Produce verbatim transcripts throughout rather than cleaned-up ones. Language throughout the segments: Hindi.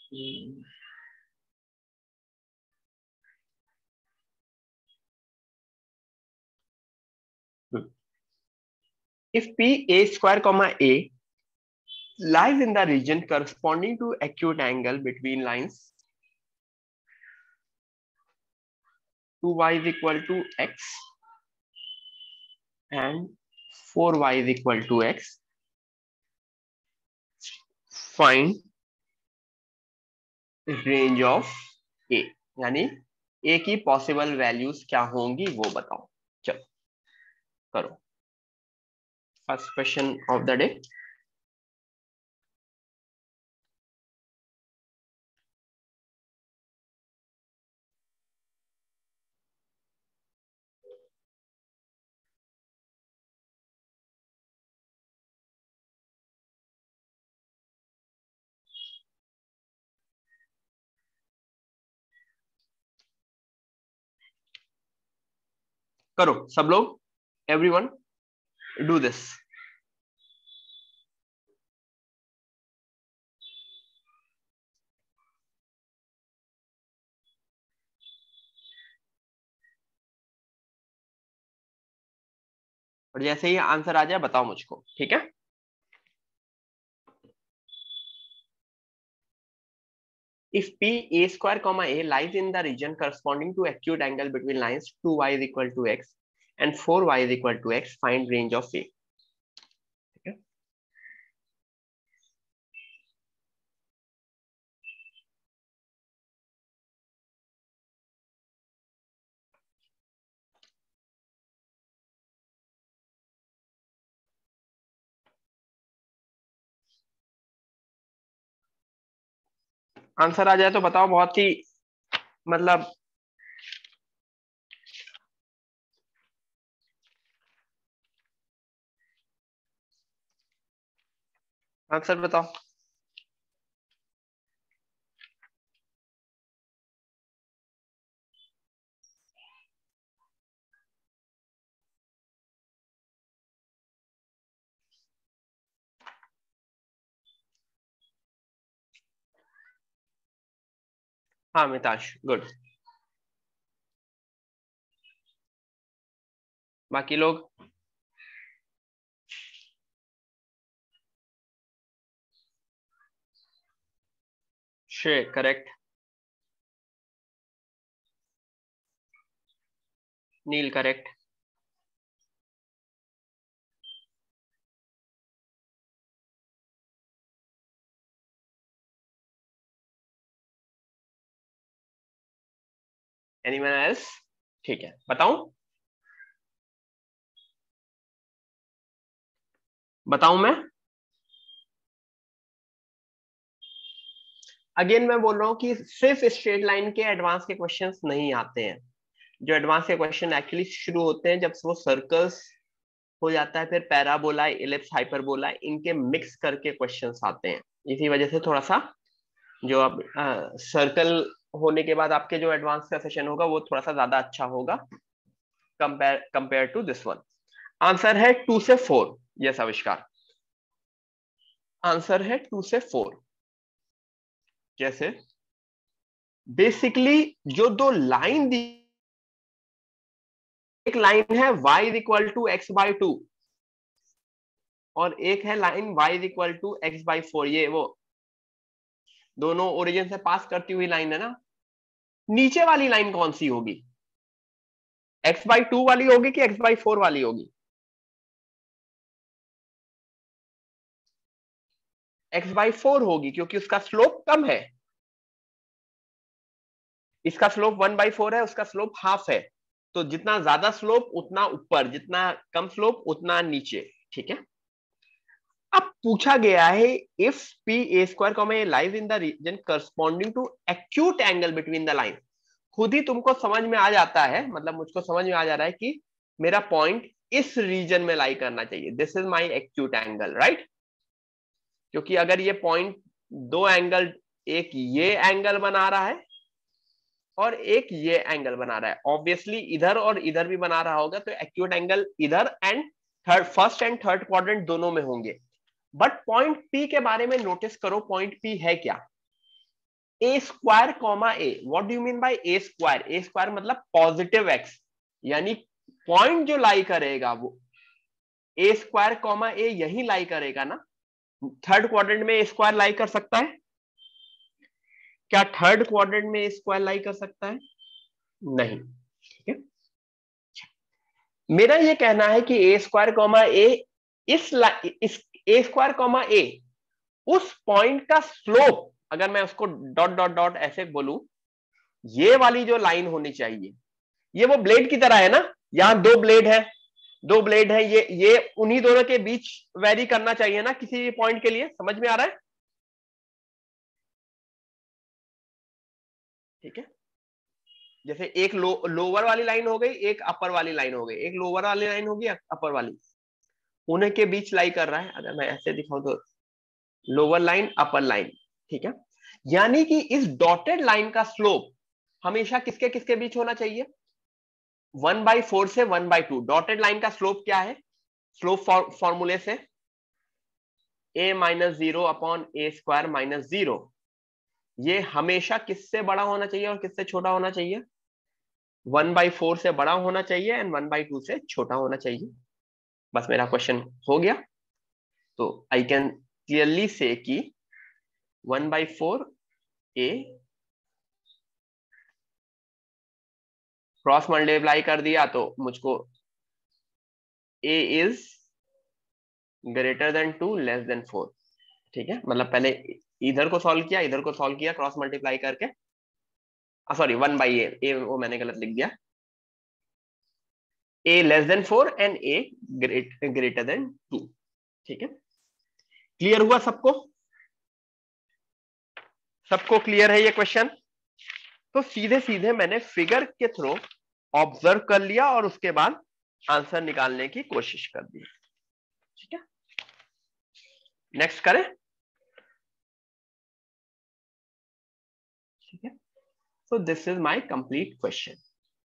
If P a square comma a lies in the region corresponding to acute angle between lines two y is equal to x and four y is equal to x, find range of a, यानी a की पॉसिबल वैल्यूज क्या होंगी वो बताओ। चलो करो first question of the day. करो सब लोग, एवरीवन डू दिस। और जैसे ही आंसर आ जाए बताओ मुझको, ठीक है। If P a square comma a lies in the region corresponding to acute angle between lines two y is equal to x and four y is equal to x, find range of a। Answer आ जाए तो बताओ, बहुत ही मतलब आंसर बताओ। हाँ मिताश, गुड। बाकी लोग Shrey correct, Neel correct, anyone else? ठीक है, बताऊं बताऊं मैं? अगेन मैं बोल रहा हूं कि सिर्फ स्ट्रेट लाइन के एडवांस के क्वेश्चंस नहीं आते हैं। जो एडवांस के क्वेश्चन एक्चुअली शुरू होते हैं जब वो सर्कल्स हो जाता है, फिर पैराबोला, इलिप्स, हाइपरबोला, इनके मिक्स करके क्वेश्चंस आते हैं। इसी वजह से थोड़ा सा जो अब सर्कल होने के बाद आपके जो एडवांस का सेशन होगा वो थोड़ा सा ज्यादा अच्छा होगा compare compare to this one. Answer है टू से फोर। यस आविष्कार, आंसर है टू से फोर। जैसे बेसिकली जो दो लाइन दी, एक लाइन है y is equal to x by two और एक है line y is equal to x by four. ये वो दोनों ओरिजिन से पास करती हुई लाइन है ना। नीचे वाली लाइन कौन सी होगी? एक्स बाई टू वाली होगी कि एक्स बाई फोर वाली होगी? एक्स बाई फोर होगी क्योंकि उसका स्लोप कम है। इसका स्लोप वन बाई फोर है, उसका स्लोप हाफ है। तो जितना ज्यादा स्लोप उतना ऊपर, जितना कम स्लोप उतना नीचे। ठीक है, अब पूछा गया है if P a square comma a lies in the region corresponding to acute angle between the line. खुद ही तुमको समझ में आ जाता है, मतलब मुझको समझ में आ जा रहा है कि मेरा पॉइंट इस रीजन में लाई करना चाहिए। This is my acute angle, right? क्योंकि अगर ये पॉइंट दो एंगल, एक ये एंगल बना रहा है और एक ये एंगल बना रहा है, ऑब्वियसली इधर और इधर भी बना रहा होगा, तो एक्यूट एंगल इधर and third, first and third quadrant दोनों में होंगे। बट पॉइंट पी के बारे में नोटिस करो, पॉइंट पी है क्या? A square comma a, what do you mean by a square? A square मतलब पॉजिटिव एक्स, यानी पॉइंट जो लाई करेगा वो ए स्क्वायर कॉमा ए यही लाई करेगा ना। थर्ड क्वाड्रेंट में ए स्क्वायर लाई कर सकता है क्या? थर्ड क्वाड्रेंट में ए स्क्वायर लाई कर सकता है? नहीं। ठीक है, मेरा ये कहना है कि ए स्क्वायर कॉमा ए इस इस ए स्क्वायर कॉमा ए उस पॉइंट का स्लोप, अगर मैं उसको डॉट डॉट डॉट ऐसे बोलूं, ये वाली जो लाइन होनी चाहिए, ये वो ब्लेड की तरह है ना, यहां दो ब्लेड है, दो ब्लेड है, ये ये उन्हीं दोनों के बीच वेरी करना चाहिए ना किसी भी पॉइंट के लिए। समझ में आ रहा है? ठीक है, जैसे एक लो, लोअर वाली लाइन हो गई, एक अपर वाली लाइन हो गई, एक लोअर वाली लाइन होगी, अपर वाली, उन्हीं के बीच लाई कर रहा है। अगर मैं ऐसे दिखाऊं तो लोअर लाइन अपर लाइन। ठीक है, यानी कि इस डॉटेड लाइन का स्लोप हमेशा किसके किसके बीच होना चाहिए? वन बाई फोर से one by two. Dotted line का स्लोप क्या है? स्लोप फॉर्मूले से a minus zero upon a square minus zero, ये हमेशा किससे बड़ा होना चाहिए और किससे छोटा होना चाहिए? वन बाई फोर से बड़ा होना चाहिए एंड वन बाई टू से छोटा होना चाहिए। बस मेरा क्वेश्चन हो गया। तो आई कैन क्लियरली से कि one by four a cross multiply कर दिया तो मुझको a is greater than two less than four. ठीक है, मतलब पहले इधर को सॉल्व किया, इधर को सॉल्व किया क्रॉस मल्टीप्लाई करके, sorry one by a, a वो मैंने गलत लिख दिया, a less than four and a greater than two. ठीक है, क्लियर हुआ सबको? सबको क्लियर है ये क्वेश्चन? तो सीधे सीधे मैंने फिगर के थ्रू ऑब्जर्व कर लिया और उसके बाद आंसर निकालने की कोशिश कर दी। ठीक है, नेक्स्ट करें। ठीक है, so this is my complete question.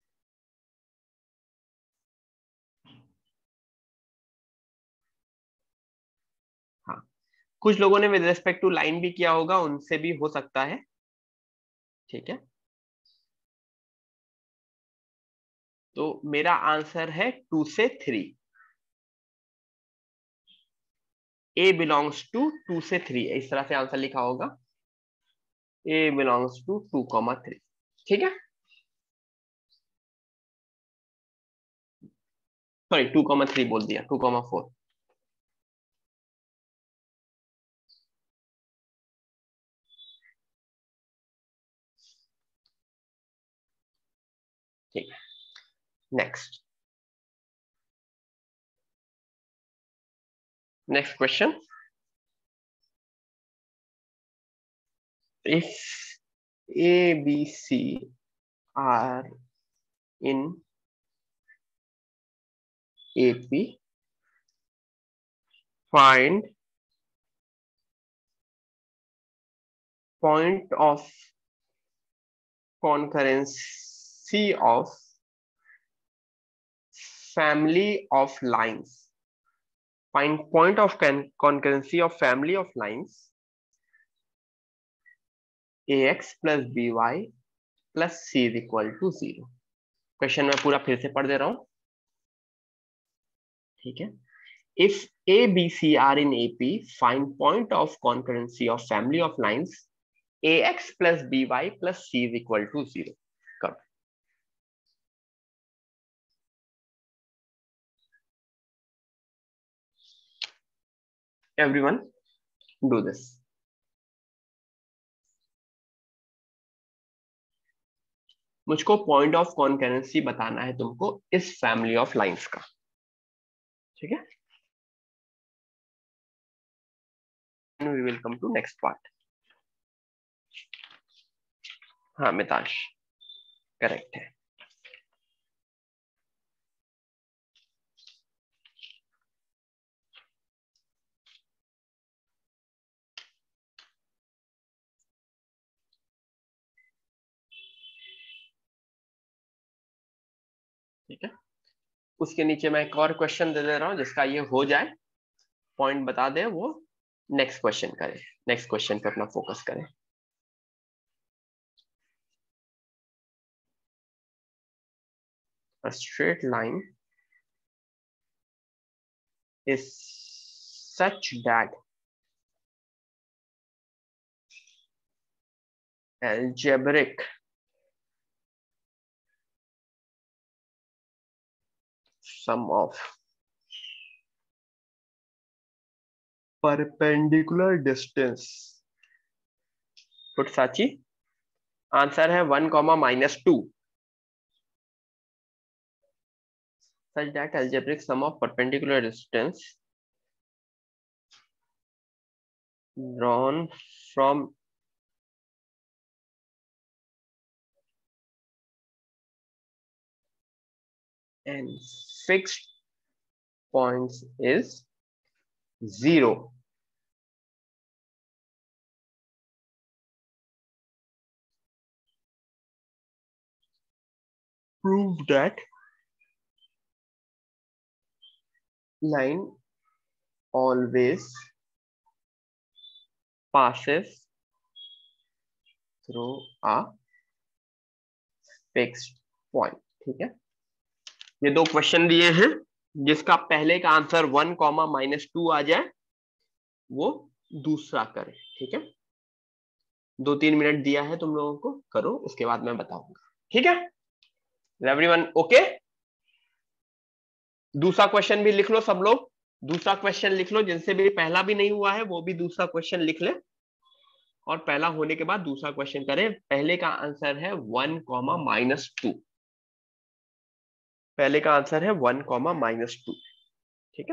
हाँ, कुछ लोगों ने विद रिस्पेक्ट टू लाइन भी किया होगा, उनसे भी हो सकता है। ठीक है, तो मेरा आंसर है टू से three. A belongs to two से थ्री, इस तरह से आंसर लिखा होगा, a belongs to two comma three. ठीक है, सॉरी टू कॉमा थ्री बोल दिया, टू कॉमा फोर। ठीक है, next next question. If a b c are in A P, find point of concurrency of family of lines. Find point of concurrency of family of lines ax plus by plus c is equal to zero. Question मैं पूरा फिर से पढ़ दे रहा हूं। ठीक है, if A, B, C are in A P, find point of concurrency of family of lines ax plus by plus c is equal to zero. करो। Everyone do this. मुझको पॉइंट ऑफ कॉन्करेंसी बताना है तुमको इस फैमिली ऑफ लाइंस का। ठीक है, we will come to next part. हाँ मिताश करेक्ट है। ठीक है, उसके नीचे मैं एक और क्वेश्चन दे दे रहा हूं, जिसका ये हो जाए, पॉइंट बता दे, वो नेक्स्ट क्वेश्चन करें, नेक्स्ट क्वेश्चन पे अपना फोकस करें। a straight line is such that algebraic sum of perpendicular distance, put Sachi answer है one comma minus two, such that algebraic sum of perpendicular distance drawn from and fixed points is zero. Prove that line always passes through a fixed point. ठीक है, ये दो क्वेश्चन दिए हैं, जिसका पहले का answer one comma minus two आ जाए वो दूसरा करे। ठीक है, दो तीन मिनट दिया है तुम लोगों को, करो, उसके बाद मैं बताऊंगा। ठीक है एवरीवन, ओके। दूसरा क्वेश्चन भी लिख लो सब लोग, दूसरा क्वेश्चन लिख लो, जिनसे भी पहला भी नहीं हुआ है वो भी दूसरा क्वेश्चन लिख ले, और पहला होने के बाद दूसरा क्वेश्चन करें। पहले का आंसर है वन कॉमा माइनस टू, पहले का आंसर है वन कॉमा माइनस टू। ठीक है,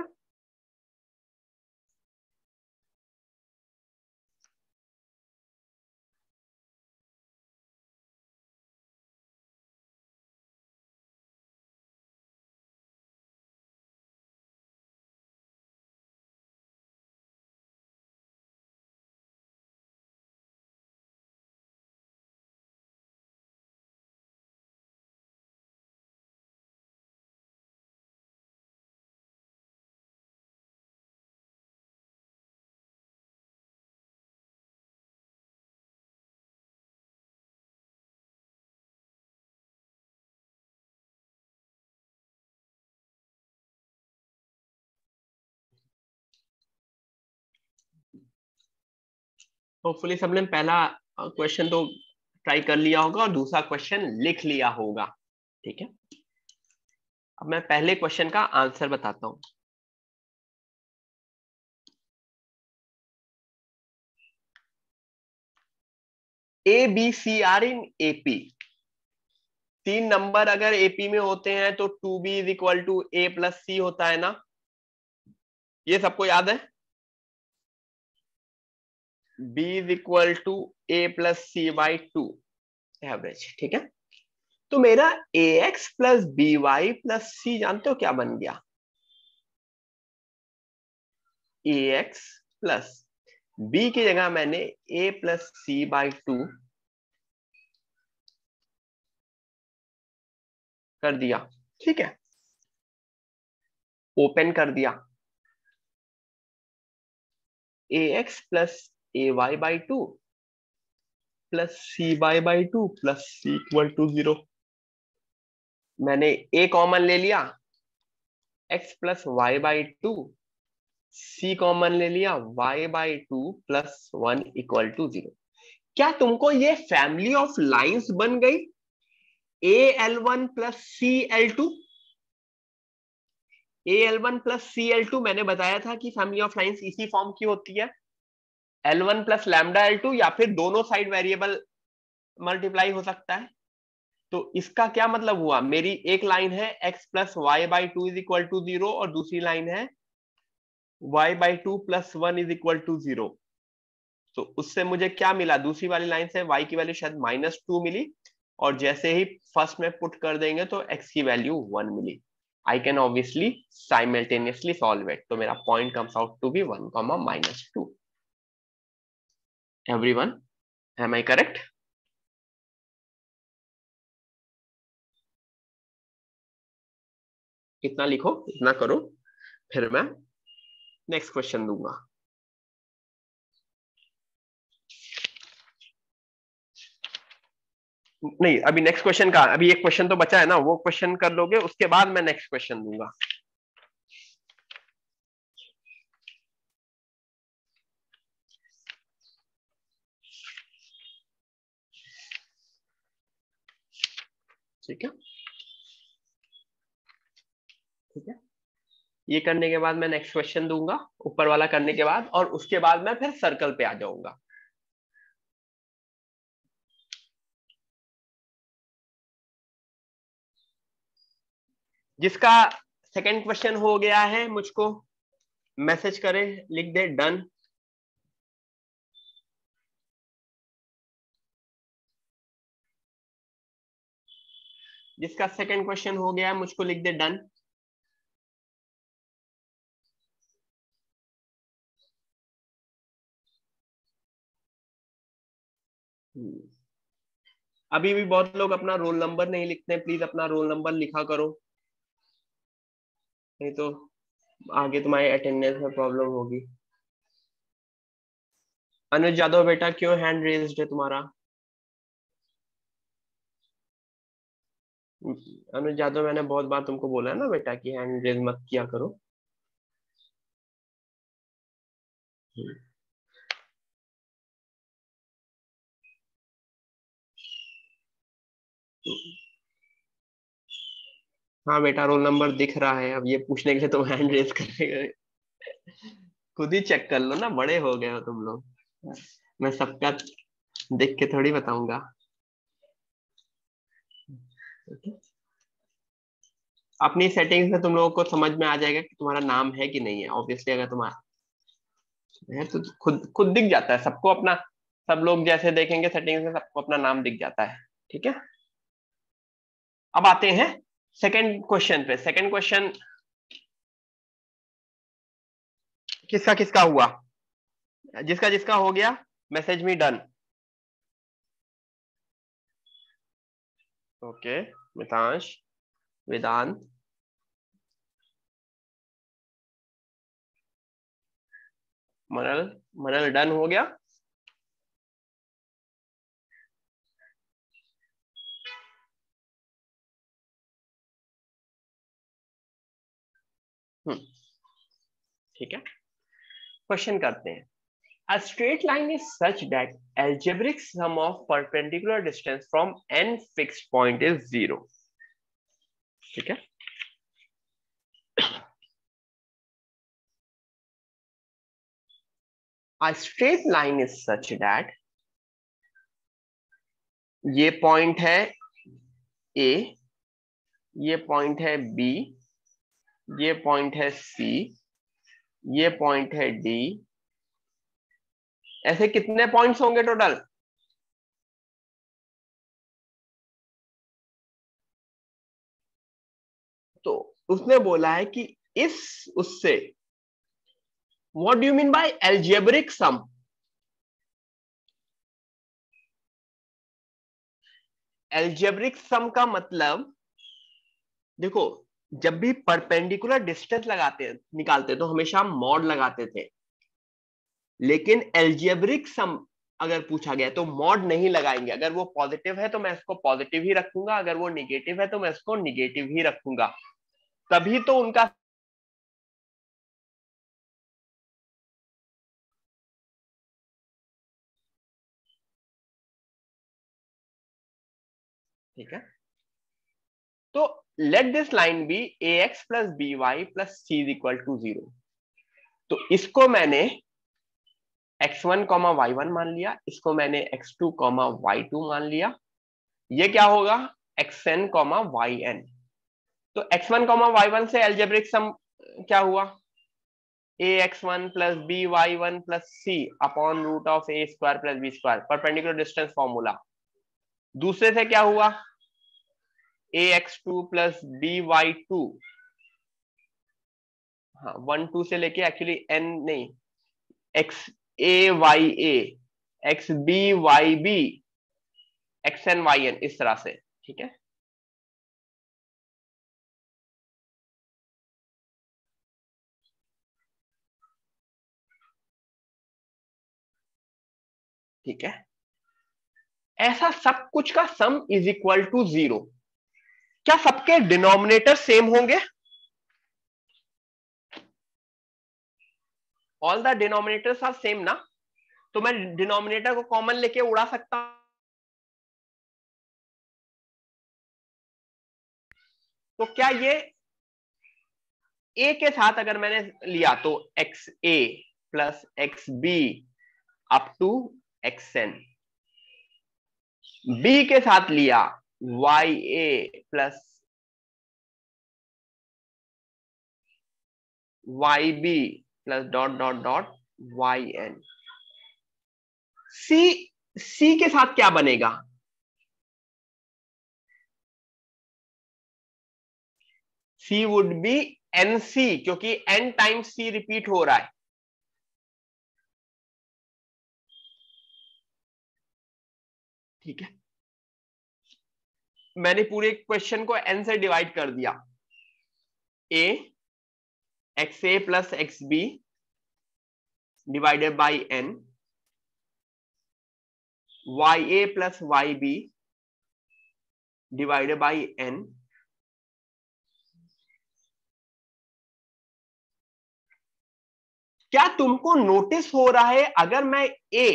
होपफुली सबने पहला क्वेश्चन तो ट्राई कर लिया होगा और दूसरा क्वेश्चन लिख लिया होगा। ठीक है, अब मैं पहले क्वेश्चन का आंसर बताता हूं। A b c are in AP, तीन नंबर अगर एपी में होते हैं तो two b is equal to a plus c होता है ना, ये सबको याद है। b is equal to a plus c by two average. ठीक है, तो मेरा a x plus b y plus c जानते हो क्या बन गया, ए एक्स प्लस बी की जगह मैंने a plus c by two कर दिया। ठीक है, ओपन कर दिया, a x plus a y by two plus c by by two plus c equal to zero. मैंने ए कॉमन ले लिया, x plus y by two, c common ले लिया, y by two plus one equal to zero. क्या तुमको ये फैमिली ऑफ लाइंस बन गई, a l one plus c l to, A l one plus c l two मैंने बताया था कि फैमिली ऑफ लाइंस इसी फॉर्म की होती है, l one plus lambda l two, या फिर दोनों साइड वेरिएबल मल्टीप्लाई हो सकता है। तो इसका क्या मतलब हुआ, मेरी एक लाइन है x plus y by two is equal to zero और दूसरी लाइन है y by two plus one is equal to zero. तो उससे मुझे क्या मिला, दूसरी वाली लाइन से y की वैल्यू शायद माइनस टू मिली, और जैसे ही फर्स्ट में पुट कर देंगे तो x की वैल्यू वन मिली। I can obviously simultaneously solve it, तो मेरा point comes out to be one comma minus two. Everyone, am I correct? इतना लिखो, इतना करो, फिर मैं नेक्स्ट क्वेश्चन दूंगा। नहीं, अभी नेक्स्ट क्वेश्चन का, अभी एक क्वेश्चन तो बचा है ना, वो क्वेश्चन कर लोगे, उसके बाद मैं नेक्स्ट क्वेश्चन दूंगा। ठीक है, ठीक है। ये करने के बाद मैं नेक्स्ट क्वेश्चन दूंगा, ऊपर वाला करने के बाद, और उसके बाद मैं फिर सर्कल पे आ जाऊंगा। जिसका सेकंड क्वेश्चन हो गया है मुझको मैसेज करे, लिख दे डन। जिसका सेकंड क्वेश्चन हो गया है मुझको लिख दे डन। अभी भी बहुत लोग अपना रोल नंबर नहीं लिखते, प्लीज अपना रोल नंबर लिखा करो, नहीं तो आगे तुम्हारी अटेंडेंस में प्रॉब्लम होगी। अनुज यादव बेटा, क्यों हैंड रेज्ड है तुम्हारा? अनुज यादव, मैंने बहुत बार तुमको बोला है ना बेटा कि हैंड रेज मत किया करो। हाँ बेटा, रोल नंबर दिख रहा है, अब ये पूछने के लिए तुम हैंड रेज कर रहे हो। खुद ही चेक कर लो ना, बड़े हो गए हो तुम लोग। मैं सबका देख के थोड़ी बताऊंगा। अपनी सेटिंग्स में तुम लोगों को समझ में आ जाएगा कि तुम्हारा नाम है कि नहीं है। ऑब्वियसली अगर तुम्हारा है तो खुद खुद दिख जाता है सबको अपना। सब लोग जैसे देखेंगे सेटिंग्स में, सबको अपना नाम दिख जाता है। ठीक है, अब आते हैं सेकंड क्वेश्चन पे। सेकंड क्वेश्चन किसका किसका हुआ? जिसका जिसका हो गया message me done. Okay, Mitansh, Vedant, Manal. Manal done हो गया। हम्म, ठीक है, क्वेश्चन करते हैं। A straight line is such that algebraic sum of perpendicular distance from n fixed point is zero. ठीक है, a straight line is such that ये पॉइंट है A, ये पॉइंट है B, ये पॉइंट है C, ये पॉइंट है D। ऐसे कितने पॉइंट्स होंगे टोटल? तो उसने बोला है कि इस उससे, what do you mean by algebraic sum? Algebraic sum का मतलब, देखो, जब भी परपेंडिकुलर डिस्टेंस लगाते निकालते तो हमेशा हम मॉड लगाते थे, लेकिन एल्जेब्रिक सम अगर पूछा गया तो मॉड नहीं लगाएंगे। अगर वो पॉजिटिव है तो मैं इसको पॉजिटिव ही रखूंगा, अगर वो निगेटिव है तो मैं इसको निगेटिव ही रखूंगा, तभी तो उनका। ठीक है, तो let this line be a x plus b y plus c is equal to zero. तो इसको मैंने x one comma y one मान लिया, इसको मैंने x two comma y two मान लिया। ये क्या होगा? X n comma y n. तो x one comma y one से एल्जेब्रिक सम क्या हुआ? A x one plus b y one plus c upon root of A square plus b square, perpendicular distance formula. दूसरे से क्या हुआ? A x two plus b y two, हाँ वन टू से लेके एक्चुअली एन नहीं, x a y a, x b y b, x n y n, इस तरह से। ठीक है, ठीक है। ऐसा सब कुछ का sum is equal to zero. क्या सबके डिनोमिनेटर सेम होंगे? All the denominators are same ना, तो मैं डिनोमिनेटर को कॉमन लेके उड़ा सकता हूं। तो क्या ये a के साथ अगर मैंने लिया तो x a plus x b up to x n, b के साथ लिया y a plus y b plus dot dot dot y n, c c के साथ क्या बनेगा? C would be n c, क्योंकि एन टाइम्स सी रिपीट हो रहा है। ठीक है, मैंने पूरे क्वेश्चन को एन से डिवाइड कर दिया। A x a plus x b divided by n, y a plus y b divided by n, क्या तुमको नोटिस हो रहा है अगर मैं a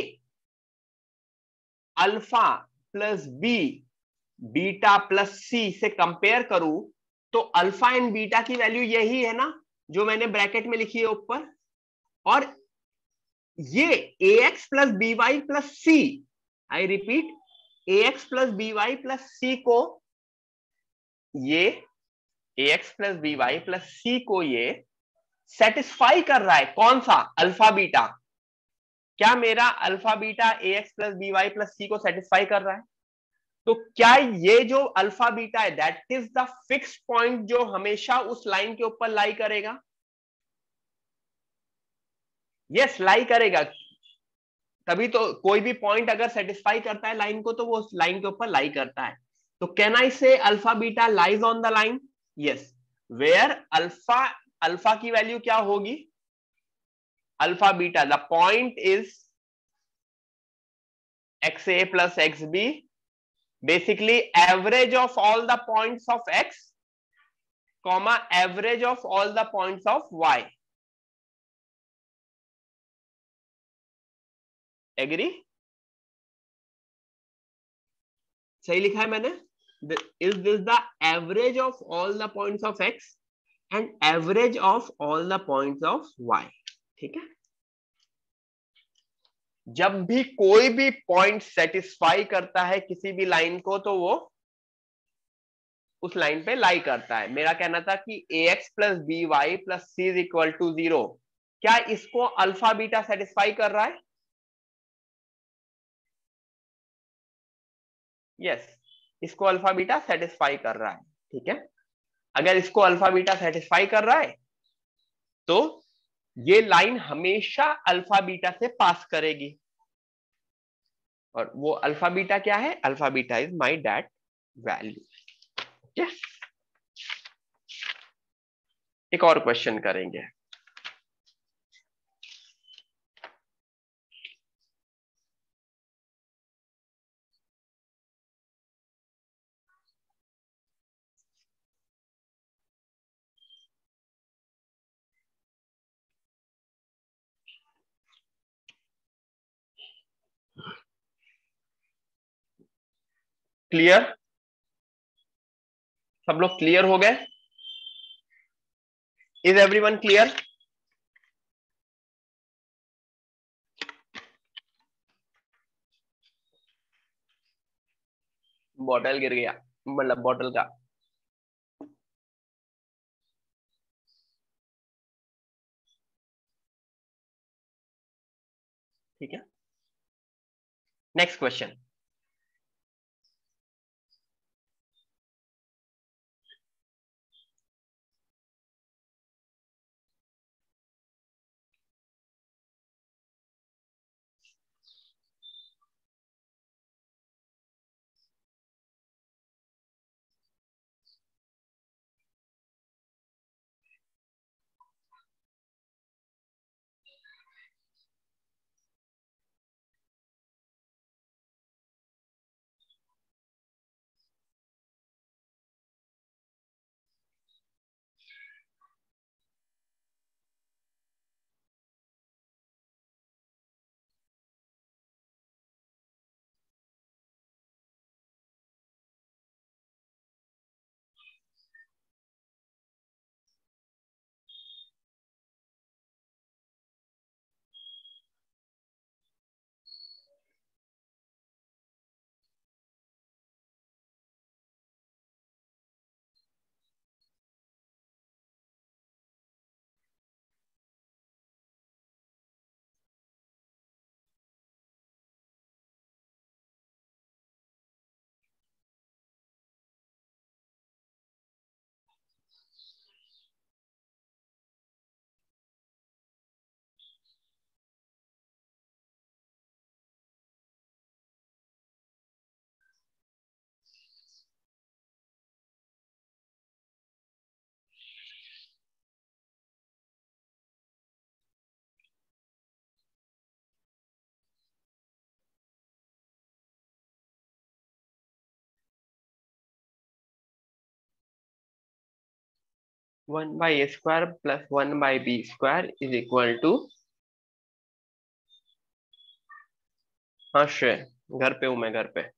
alpha plus b beta plus c से कंपेयर करूं तो अल्फा एंड बीटा की वैल्यू यही है ना जो मैंने ब्रैकेट में लिखी है ऊपर, और ये a x plus b y plus c, I repeat a x plus b y plus c को ये a x plus b y plus c को ये सेटिस्फाई कर रहा है। कौन सा? Alpha beta. क्या मेरा alpha beta a x plus b y plus c को सेटिस्फाई कर रहा है? तो क्या ये जो अल्फा बीटा है that is the fix point जो हमेशा उस लाइन के ऊपर लाई करेगा? यस, लाई करेगा। तभी तो कोई भी पॉइंट अगर सेटिस्फाई करता है लाइन को तो वो उस लाइन के ऊपर लाई करता है। तो can I say alpha beta lies on the line? Yes, where alpha alpha की वैल्यू क्या होगी? Alpha beta, the point is x a plus x b, basically average of all the points of x comma average of all the points of y. Agree? सही लिखा है मैंने? Is this the average of all the points of x and average of all the points of y। ठीक है, जब भी कोई भी पॉइंट सेटिस्फाई करता है किसी भी लाइन को तो वो उस लाइन पे लाई करता है। मेरा कहना था कि a x plus b y plus c is equal to zero, क्या इसको अल्फा बीटा सेटिस्फाई कर रहा है? यस yes, इसको अल्फा बीटा सेटिस्फाई कर रहा है। ठीक है, अगर इसको अल्फा बीटा सेटिस्फाई कर रहा है तो ये लाइन हमेशा अल्फा बीटा से पास करेगी, और वो अल्फा बीटा क्या है? Alpha beta is my that value. ठीक, एक और क्वेश्चन करेंगे। क्लियर? सब लोग क्लियर हो गए? Is everyone clear? बॉटल गिर गया, मतलब बॉटल का। ठीक है, next question. One by a square plus one by b square is equal to, हाँ श्रेय घर पे हूं मैं, घर पे।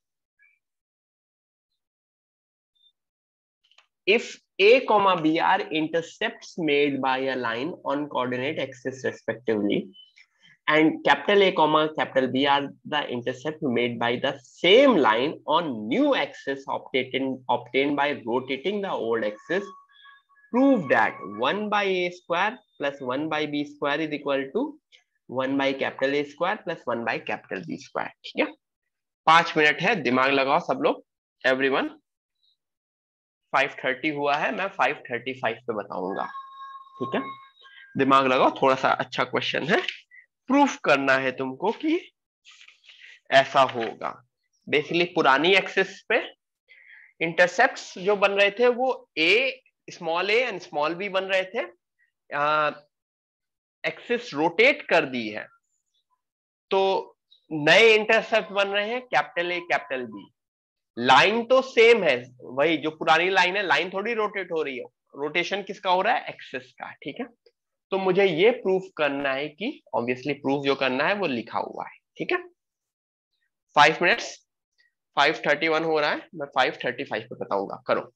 If A comma B are intercepts made by a line on coordinate axis respectively, and capital A comma capital B are the intercept made by the same line on new axis obtained obtained by rotating the old axis, prove that one by A square plus one by B square is equal to one by capital A square plus one by capital B square। ठीक है, पांच मिनट है, दिमाग लगाओ सब लोग, एवरीवन। फाइव थर्टी हुआ है, मैं फाइव थर्टी फाइव पे बताऊंगा। ठीक है, दिमाग लगाओ, थोड़ा सा अच्छा क्वेश्चन है, प्रूफ करना है तुमको कि ऐसा होगा। बेसिकली पुरानी एक्सिस पे इंटरसेप्ट्स जो बन रहे थे वो a, small a and small b बन रहे थे। एक्सिस रोटेट कर दी है तो नए इंटरसेप्ट बन रहे हैं capital A capital B. Line तो सेम है, वही जो पुरानी लाइन है, लाइन थोड़ी रोटेट हो रही है, रोटेशन किसका हो रहा है, एक्सिस का। ठीक है, तो मुझे ये प्रूफ करना है कि, ऑब्वियसली प्रूफ जो करना है वो लिखा हुआ है। ठीक है, five minutes, five thirty one हो रहा है, मैं फाइव थर्टी फाइव पे बताऊंगा, करो।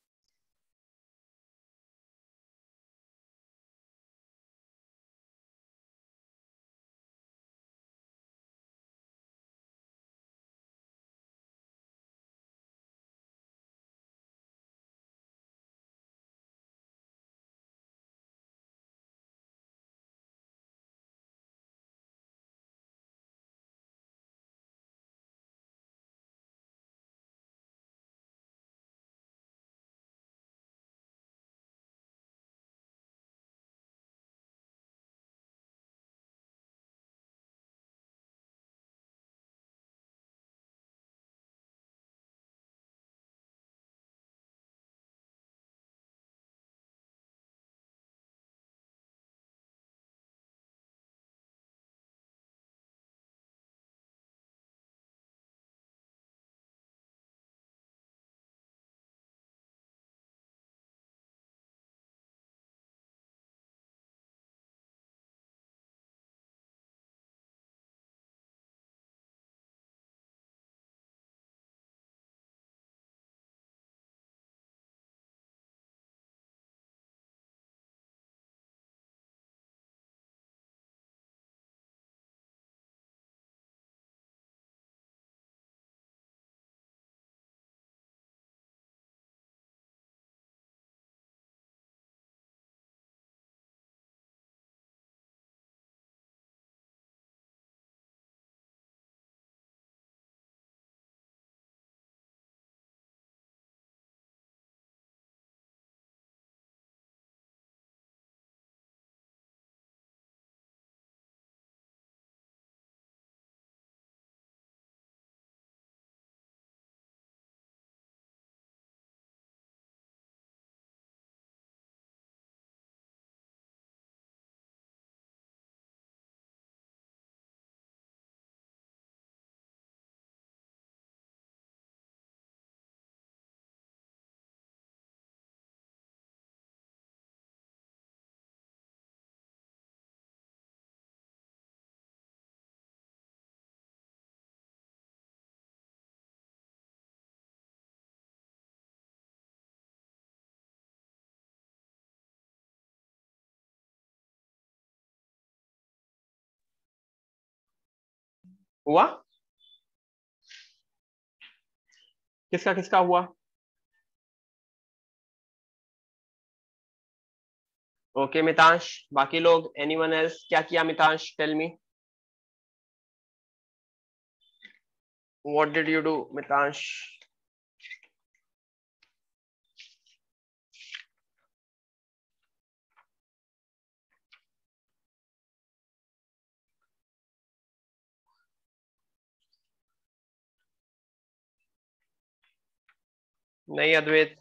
हुआ, किसका किसका हुआ? ओके मितांश, बाकी लोग, एनीवन एल्स क्या किया? Mitansh tell me, what did you do Mitansh? नहीं अद्वैत,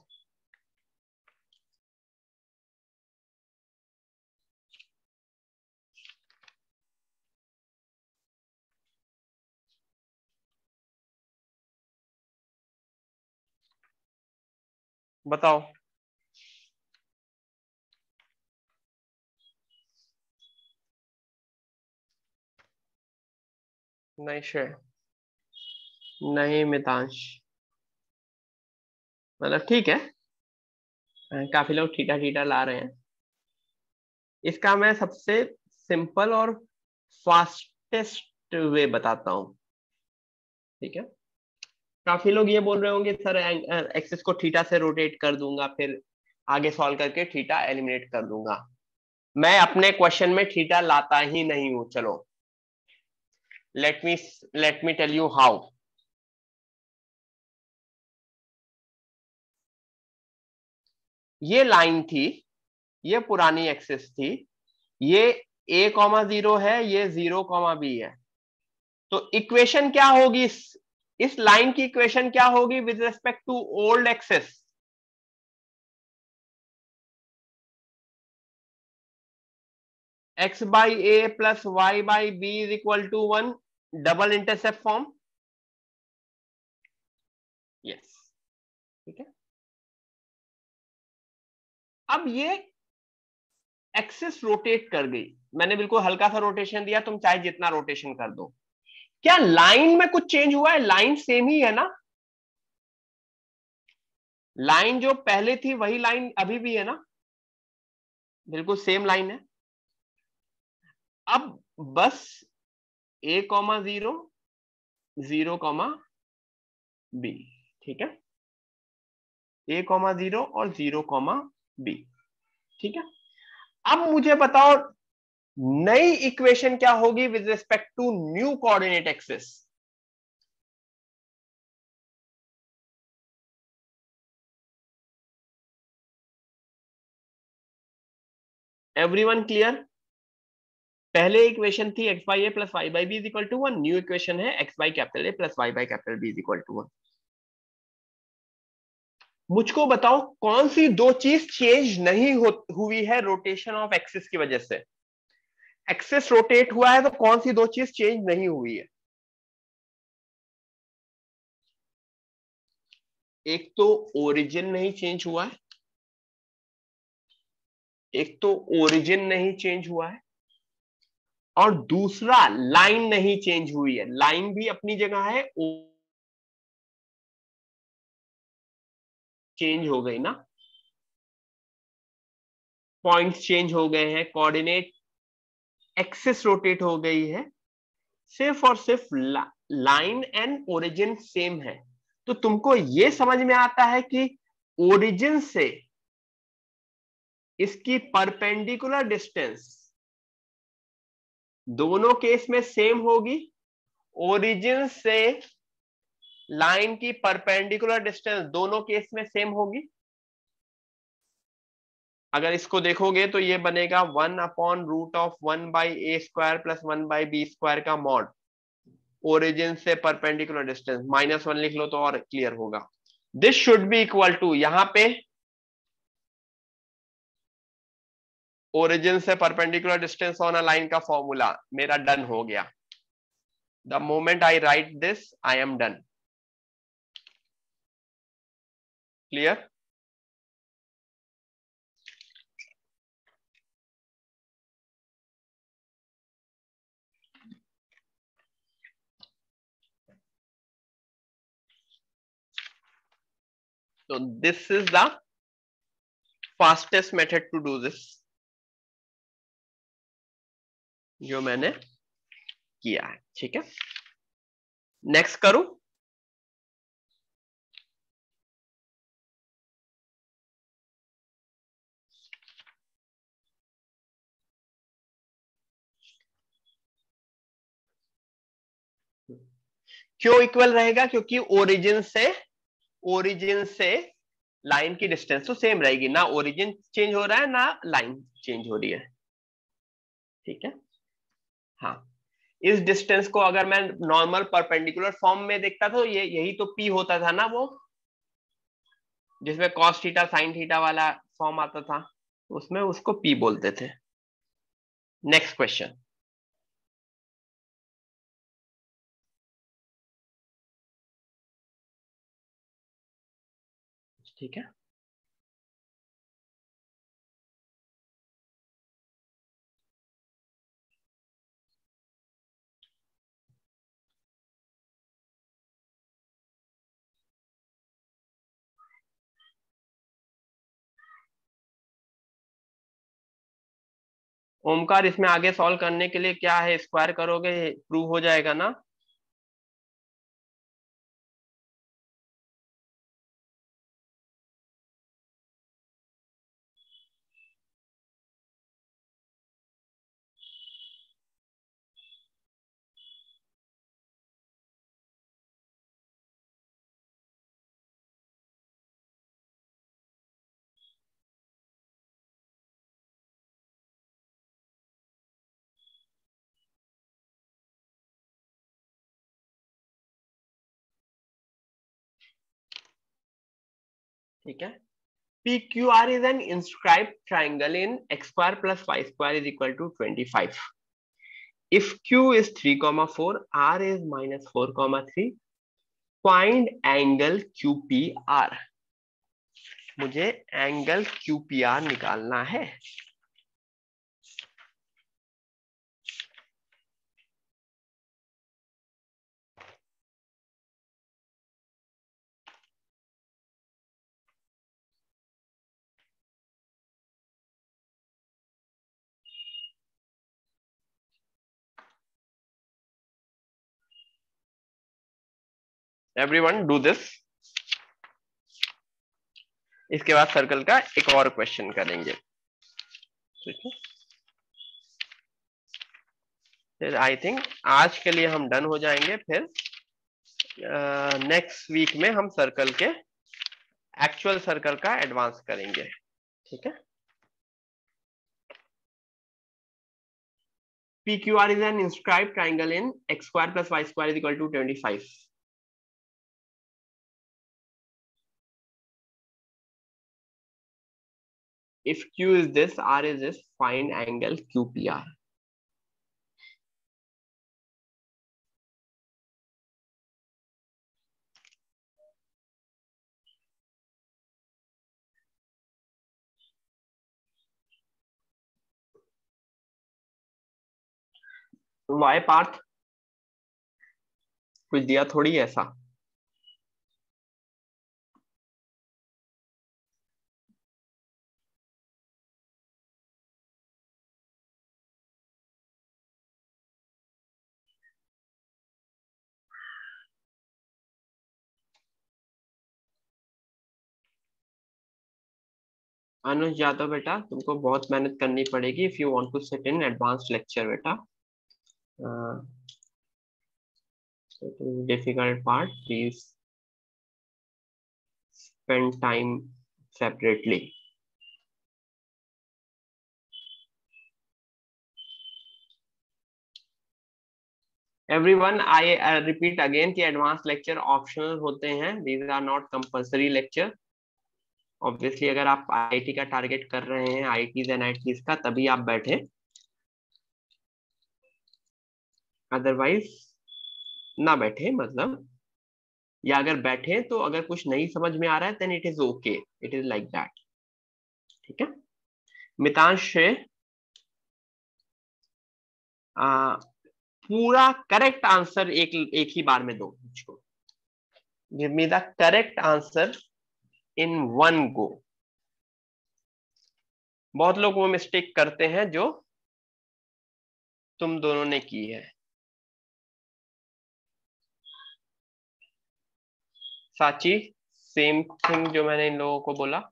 बताओ। नहीं श्रेय, नहीं मितांश, मतलब ठीक है, काफी लोग ठीठा ठीठा ला रहे हैं। इसका मैं सबसे सिंपल और फास्टेस्ट वे बताता हूं, ठीक है। काफी लोग ये बोल रहे होंगे सर एक्सिस को थीटा से रोटेट कर दूंगा, फिर आगे सॉल्व करके थीटा एलिमिनेट कर दूंगा। मैं अपने क्वेश्चन में थीटा लाता ही नहीं हूं। चलो let me let me tell you how. ये लाइन थी, ये पुरानी एक्सिस थी, ये ए कॉमा जीरो है, ये जीरो कॉमा बी है। तो इक्वेशन क्या होगी इस इस लाइन की इक्वेशन क्या होगी with respect to old axis? X by a plus y by b is equal to one, double intercept form. Yes, ठीक है। अब ये एक्सिस रोटेट कर गई, मैंने बिल्कुल हल्का सा रोटेशन दिया, तुम चाहे जितना रोटेशन कर दो। क्या लाइन में कुछ चेंज हुआ है? लाइन सेम ही है ना? लाइन जो पहले थी वही लाइन अभी भी है ना? बिल्कुल सेम लाइन है। अब बस a comma zero, zero comma b, ठीक है। ए कॉमा जीरो और जीरो कॉमा बी, ठीक है। अब मुझे बताओ नई इक्वेशन क्या होगी with respect to new coordinate axis? Everyone clear? पहले इक्वेशन थी x by a plus y by b is equal to one, new equation है x by capital A plus y by capital B is equal to one. मुझको बताओ कौन सी दो चीज चेंज नहीं हो, हुई है रोटेशन ऑफ एक्सिस की वजह से? एक्सिस रोटेट हुआ है तो कौन सी दो चीज चेंज नहीं हुई है? एक तो ओरिजिन नहीं चेंज हुआ है, एक तो ओरिजिन नहीं चेंज हुआ है, और दूसरा लाइन नहीं चेंज हुई है। लाइन भी अपनी जगह है, चेंज हो गई ना, पॉइंट्स चेंज हो गए हैं, कोऑर्डिनेट एक्सिस रोटेट हो गई है, सिर्फ और सिर्फ लाइन एंड ओरिजिन सेम है। तो तुमको यह समझ में आता है कि ओरिजिन से इसकी परपेंडिकुलर डिस्टेंस दोनों केस में सेम होगी। ओरिजिन से लाइन की परपेंडिकुलर डिस्टेंस दोनों केस में सेम होगी। अगर इसको देखोगे तो ये बनेगा one upon root of one by a square plus one by b square का मॉड, ओरिजिन से परपेंडिकुलर डिस्टेंस माइनस वन लिख लो तो और क्लियर होगा। This should be equal to, यहां पे ओरिजिन से perpendicular distance on a line का फॉर्मूला मेरा डन हो गया। The moment I write this I am done. Clear? तो this is the fastest method to do this, जो मैंने किया है, ठीक है। नेक्स्ट करूं? क्यों इक्वल रहेगा? क्योंकि ओरिजिन से ओरिजिन से लाइन की डिस्टेंस तो सेम रहेगी ना, ओरिजिन चेंज हो रहा है ना लाइन चेंज हो रही है, ठीक है। हाँ, इस डिस्टेंस को अगर मैं नॉर्मल परपेंडिकुलर फॉर्म में देखता था तो ये यही तो पी होता था ना, वो जिसमें कॉस थीटा साइन थीटा वाला फॉर्म आता था, उसमें उसको पी बोलते थे। नेक्स्ट क्वेश्चन, ठीक है। ओमकार इसमें आगे सॉल्व करने के लिए क्या है, स्क्वायर करोगे प्रूव हो जाएगा ना। ठीक है, P Q R is an inscribed triangle in x square plus y square is equal to twenty-five. If Q is three comma four, R is minus four comma three, find angle Q P R. मुझे एंगल Q P R निकालना है। Everyone do this. इसके बाद सर्कल का एक और क्वेश्चन करेंगे। ठीक है, फिर आई थिंक आज के लिए हम डन हो जाएंगे। फिर नेक्स्ट uh, वीक में हम सर्कल के एक्चुअल सर्कल का एडवांस करेंगे। ठीक है, P Q R is an inscribed triangle in x square plus y square is equal to twenty-five. If Q is this, R is this, find angle Q P R. Y Partha कुछ दिया थोड़ी ऐसा। अनुज यादव बेटा, तुमको बहुत मेहनत करनी पड़ेगी if you want to sit in advanced lecture बेटा। Difficult part please spend time separately. Everyone I repeat again कि एडवांस लेक्चर ऑप्शनल होते हैं, these are not compulsory lecture. Obviously अगर आप आईआईटी का टारगेट कर रहे हैं, आईआईटीज एंड आईआईटीज का, तभी आप बैठे, अदरवाइज ना बैठे। मतलब या अगर बैठे तो अगर कुछ नहीं समझ में आ रहा है then it is okay, it is like that. ठीक है, मितांश पूरा करेक्ट आंसर एक एक ही बार में दो मुझको। Give me the correct answer in one go. बहुत लोग वो मिस्टेक करते हैं जो तुम दोनों ने की है। साची सेम थिंग जो मैंने इन लोगों को बोला।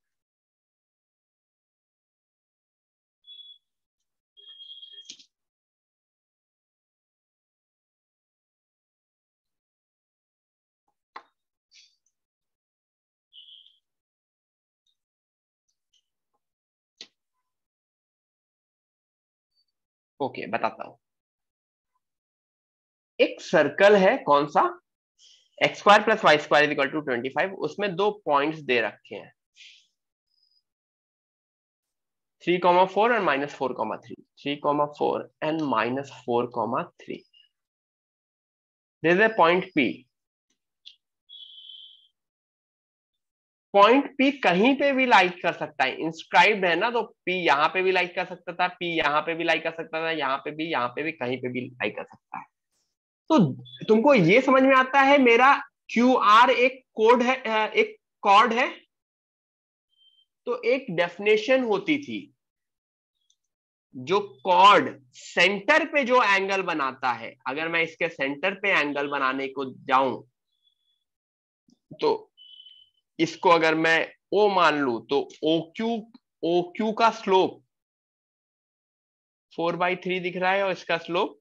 ओके okay, बताता हूं। एक सर्कल है, कौन सा, x square plus y square is equal to twenty five. उसमें दो पॉइंट्स दे रखे हैं, three comma four and minus four comma three, three comma four and minus four comma three. There is a point P. Point P कहीं पे भी लाइक कर सकता है, इंस्क्राइब्ड है ना, तो पी यहाँ पे भी लाइक कर सकता था, पी यहाँ पे भी लाइक कर सकता था, यहाँ पे भी, यहाँ पे भी, कहीं पे भी लाइक कर सकता है। तो तुमको ये समझ में आता है मेरा क्यू आर एक कोड है, एक कॉर्ड है। तो एक डेफिनेशन होती थी जो कॉर्ड सेंटर पे जो एंगल बनाता है, अगर मैं इसके सेंटर पे एंगल बनाने को जाऊं तो इसको अगर मैं O मान लू तो ओ क्यू ओ क्यू का स्लोप फोर बाई थ्री दिख रहा है और इसका slope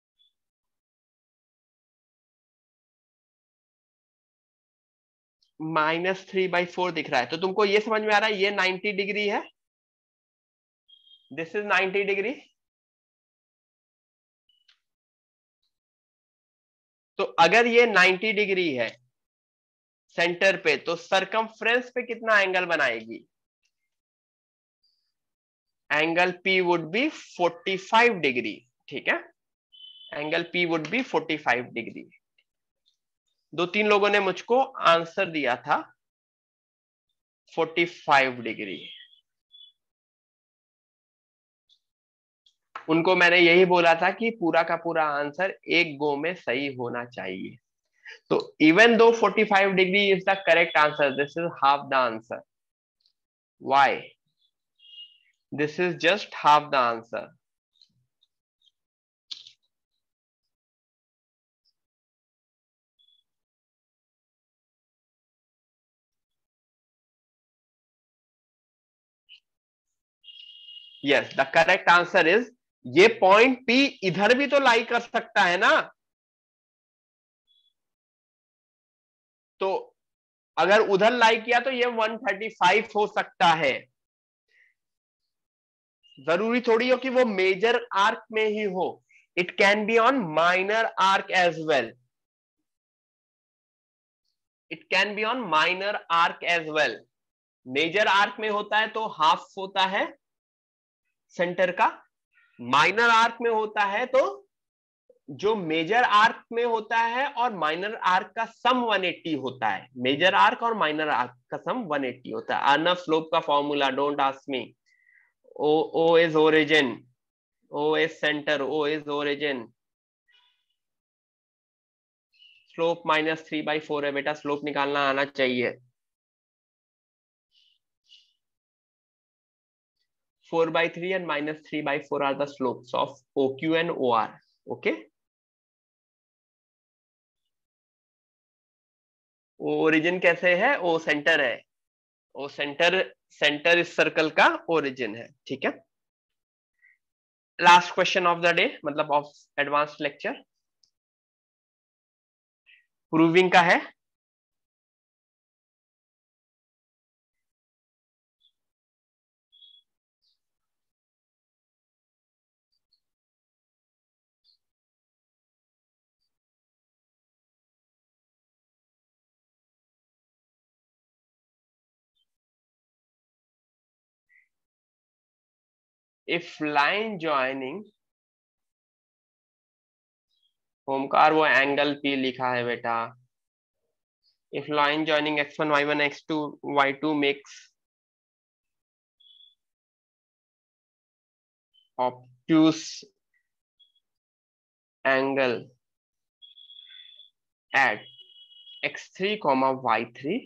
minus three by four दिख रहा है। तो तुमको ये समझ में आ रहा है ये नाइन्टी डिग्री है, दिस इज नाइन्टी डिग्री। तो अगर ये नाइन्टी डिग्री है सेंटर पे, तो सरकमफ्रेंस पे कितना एंगल बनाएगी? Angle P would be forty five degree, ठीक है, angle P would be forty five degree. दो तीन लोगों ने मुझको आंसर दिया था फोर्टी फाइव डिग्री, उनको मैंने यही बोला था कि पूरा का पूरा आंसर एक गो में सही होना चाहिए। तो even though forty five degree is the correct answer, this is half the answer. Why? This is just half the answer. Yes, the correct answer is, ये पॉइंट P इधर भी तो लाई कर सकता है ना। तो अगर उधर लाई किया तो ये वन थर्टी फाइव हो सकता है। जरूरी थोड़ी हो कि वो मेजर आर्क में ही हो, it can be on minor arc as well, it can be on minor arc as well. Major arc में होता है तो हाफ होता है सेंटर का, माइनर आर्क में होता है तो जो मेजर आर्क में होता है और माइनर आर्क का सम वन एट्टी होता है, मेजर आर्क और माइनर आर्क का सम वन एट्टी होता है। अर्नव स्लोप का formula, don't ask me. O O is origin, O is centre, O is origin, slope minus three by four है बेटा, स्लोप निकालना आना चाहिए। फोर by थ्री and minus three by four are the slopes of O Q and O R. Okay. Origin कैसे है? O सेंटर है, O सेंटर, सेंटर इस सर्कल का ओरिजिन है, ठीक है। Last question of the day, मतलब ऑफ एडवांस लेक्चर, प्रूविंग का है। इफ लाइन ज्वाइनिंग, होमकार वो एंगल P लिखा है बेटा। If line joining x one y one x two y two makes obtuse angle at x three comma y three,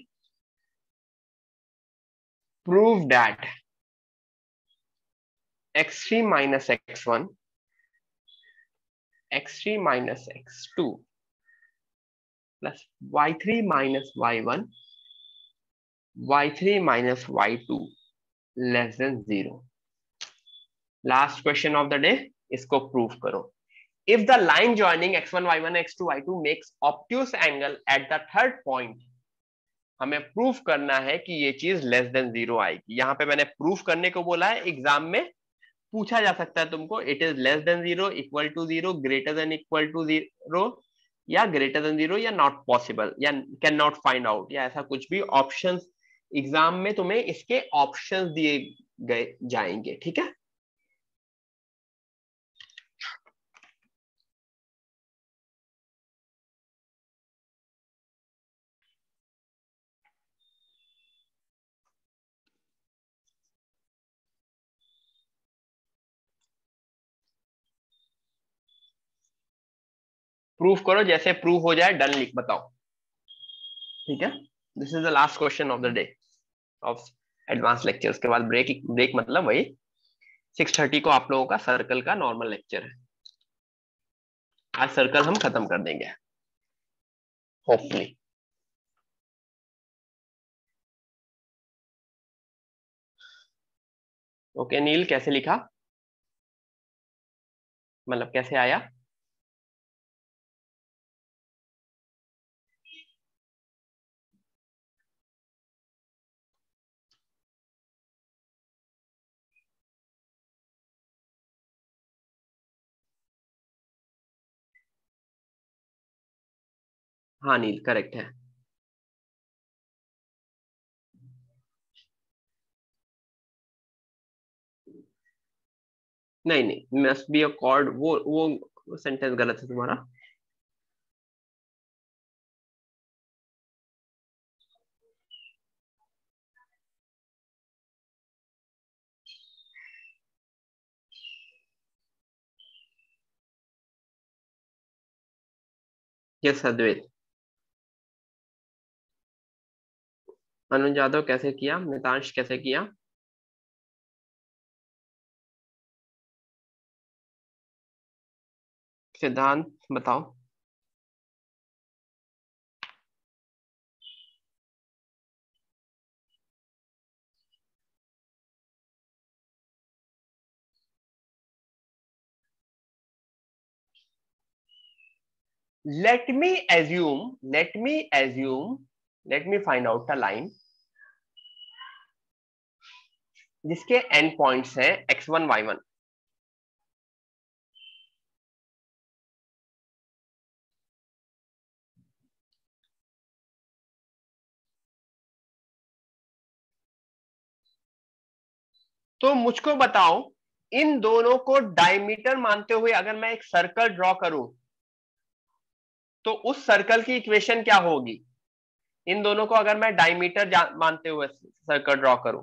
prove that x three minus x one, x three minus x two plus y three minus y one, y three minus y two less than zero. Last question of the day, इसको prove करो। If the line joining x one, y one, x two, y two makes obtuse angle at the third point, हमें प्रूफ करना है कि ये चीज लेस देन जीरो आएगी। यहां पे मैंने प्रूफ करने को बोला है, एग्जाम में पूछा जा सकता है तुमको, it is less than zero, equal to zero, greater than equal to zero, या ग्रेटर देन जीरो, या नॉट पॉसिबल, या कैन नॉट फाइंड आउट, या ऐसा कुछ भी ऑप्शंस। एग्जाम में तुम्हें इसके ऑप्शंस दिए गए जाएंगे, ठीक है। प्रूफ करो, जैसे प्रूफ हो जाए डन लिख बताओ, ठीक है। This is the last question of the day of advance lecture. उसके बाद ब्रेक, ब्रेक मतलब वही सिक्स थर्टी को आप लोगों का सर्कल का नॉर्मल लेक्चर है। आज सर्कल हम खत्म कर देंगे होपफुली। ओके नील, कैसे लिखा, मतलब कैसे आया? हाँ नील करेक्ट है। नहीं नहीं, मस्ट बी अ कॉर्ड, वो वो सेंटेंस गलत है तुम्हारा। यस अद्वैत। अनुज यादव कैसे किया, मितांश कैसे किया? सिद्धांत बताओ। Let me assume let me assume let me find out the line जिसके एंड पॉइंट्स हैं एक्स वन वाई वन। तो मुझको बताओ, इन दोनों को डायमीटर मानते हुए अगर मैं एक सर्कल ड्रॉ करूं तो उस सर्कल की इक्वेशन क्या होगी? इन दोनों को अगर मैं डायमीटर मानते हुए सर्कल ड्रॉ करूं।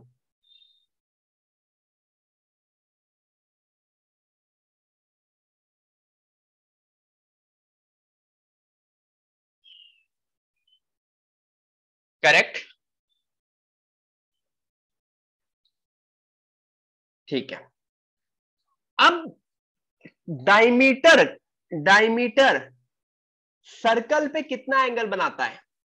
करेक्ट, ठीक है। अब डायमीटर डायमीटर सर्कल पे कितना एंगल बनाता है?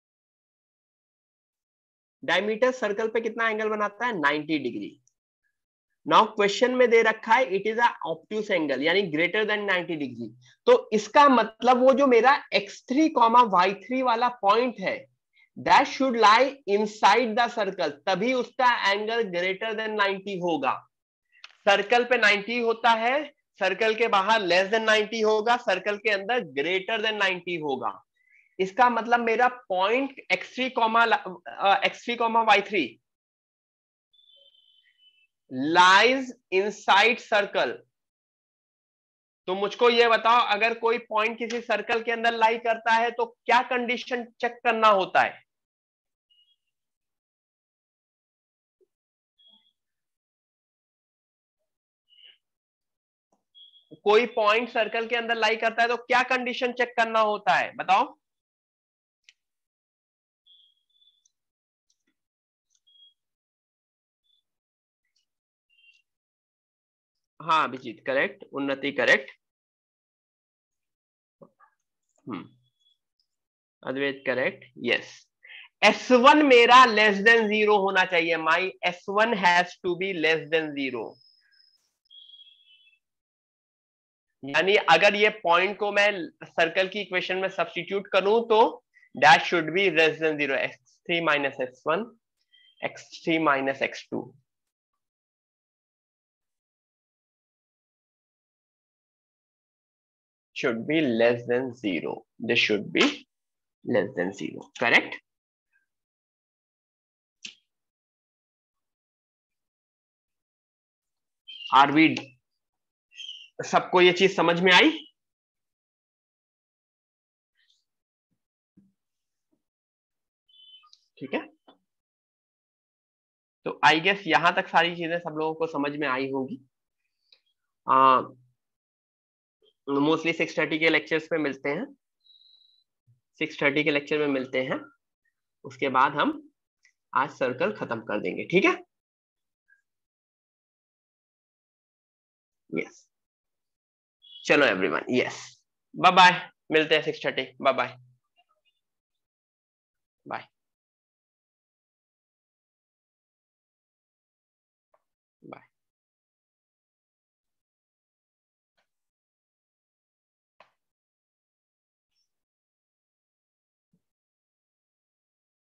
डायमीटर सर्कल पे कितना एंगल बनाता है? Ninety degree. नाउ क्वेश्चन में दे रखा है it is a obtuse angle, यानी ग्रेटर देन नाइंटी डिग्री। तो इसका मतलब वो जो मेरा x three comma y three वाला पॉइंट है that should lie inside the circle, तभी उसका एंगल ग्रेटर देन नाइंटी होगा। सर्कल पे नाइंटी होता है, सर्कल के बाहर लेस देन नाइंटी होगा, सर्कल के अंदर ग्रेटर देन नाइंटी होगा। इसका मतलब मेरा point x three comma x three comma y three lies inside circle. तो मुझको ये बताओ, अगर कोई पॉइंट किसी सर्कल के अंदर लाई करता है तो क्या कंडीशन चेक करना होता है? कोई पॉइंट सर्कल के अंदर लाई करता है तो क्या कंडीशन चेक करना होता है, बताओ। हाँ Abhijit correct, Unnati correct, hmm Advait correct, yes. S one मेरा लेस देन जीरो होना चाहिए, my S one has to be less than zero. यानी अगर ये पॉइंट को मैं सर्कल की इक्वेशन में सब्स्टिट्यूट करूं तो dash should be less than zero, x three minus x one, x three minus x two. should be less than zero. This should be less than zero. Correct? Are we, सबको ये चीज समझ में आई? ठीक है, तो आई गेस यहां तक सारी चीजें सब लोगों को समझ में आई होगी। मोस्टली सिक्स थर्टी के लेक्चर्स पे मिलते हैं, सिक्स थर्टी के लेक्चर में मिलते हैं, उसके बाद हम आज सर्कल खत्म कर देंगे, ठीक है। यस, चलो एवरीवन, यस, बाय बाय, मिलते हैं सिक्स थर्टी, बाय बाय।